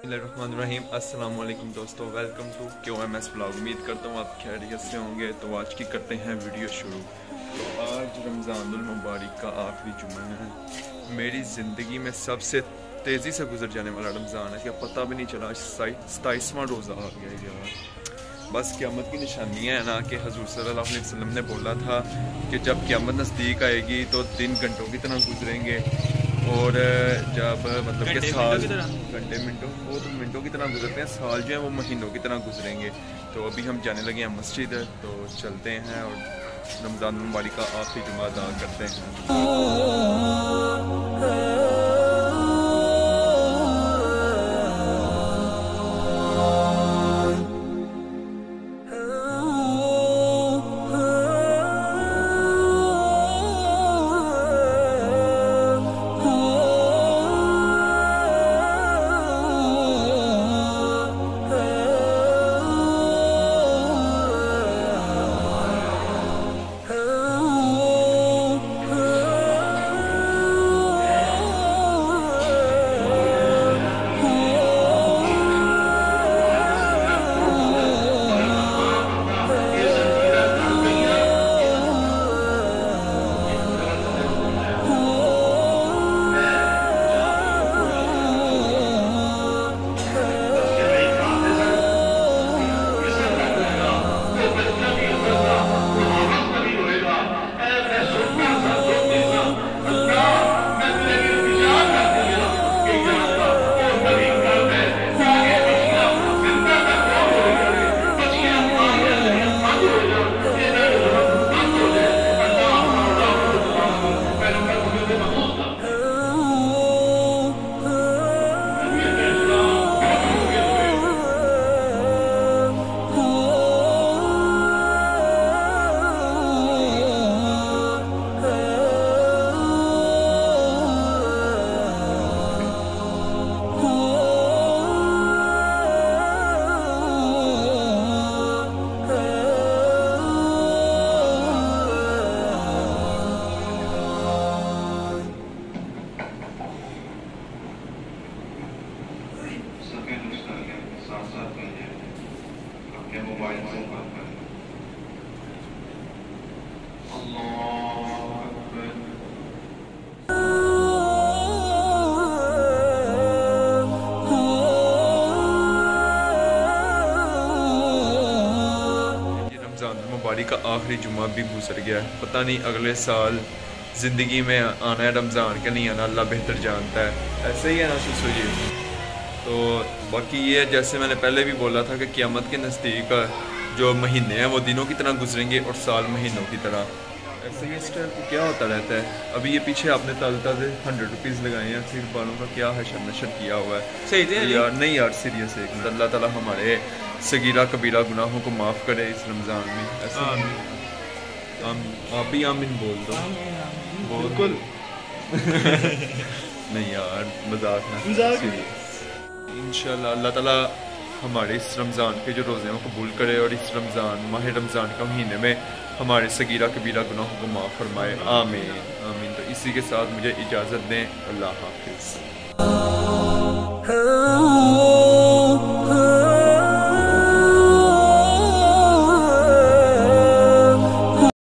Bismillahirrahmanirrahim। अस्सलाम वालेकुम दोस्तों, वेलकम टू QMS व्लॉग। उम्मीद करता हूँ आप खैरियत से होंगे। तो आज की करते हैं वीडियो शुरू। तो आज रमज़ानुल मुबारक का आखिरी जुम्मा है। मेरी ज़िंदगी में सबसे तेज़ी से गुजर जाने वाला रमज़ान है कि पता भी नहीं चला 27वां रोज़ा आ गया यार। बस क़यामत की निशानियाँ हैं ना कि हज़ूर सल्लल्लाहु अलैहि वसल्लम ने बोला था कि जब क़यामत नज़दीक आएगी तो दिन घंटों की तरह गुजरेंगे और जब मतलब कि साल घंटे मिनटों वो तो मिनटों की तरह गुजरते हैं, साल जो है वो महीनों की तरह गुजरेंगे। तो अभी हम जाने लगे हैं मस्जिद, तो चलते हैं और रमज़ान मुबारक का आखिरी जुमा अदा करते हैं। मुबारक का आखिरी जुम्मा भी गुजर गया है। पता नहीं अगले साल ज़िंदगी में आना है रमज़ान का नहीं आना, अल्लाह बेहतर जानता है। ऐसे ही है ना सुसु जी। तो बाकी ये जैसे मैंने पहले भी बोला था कि क़यामत के नज़दीक जो महीने हैं वो दिनों की तरह गुजरेंगे और साल महीनों की तरह। ऐसे ही इस टाइम को क्या होता रहता है। अभी ये पीछे आपने ताज़े 100 रुपीज़ लगाए हैं, सिर बालों का क्या हशर नशर किया हुआ है। सही थे यार, नहीं यार सीरियस है। अल्लाह ताला हमारे सगीरा कबीरा गुनाहों को माफ़ करे इस रमज़ान में। ऐसा आप भी आमीन बोल दो। बिल्कुल नहीं यार, मजाक ना। इंशाल्लाह अल्लाह ताला हमारे इस रमज़ान के जो रोज़े हैं कबूल करे और इस रमज़ान माह रमज़ान का महीने में हमारे सगीरा कबीरा गुनाहों को माफ़ फरमाए। आमीन आमीन। तो इसी के साथ मुझे इजाज़त दें। अल्लाह हाफिज़।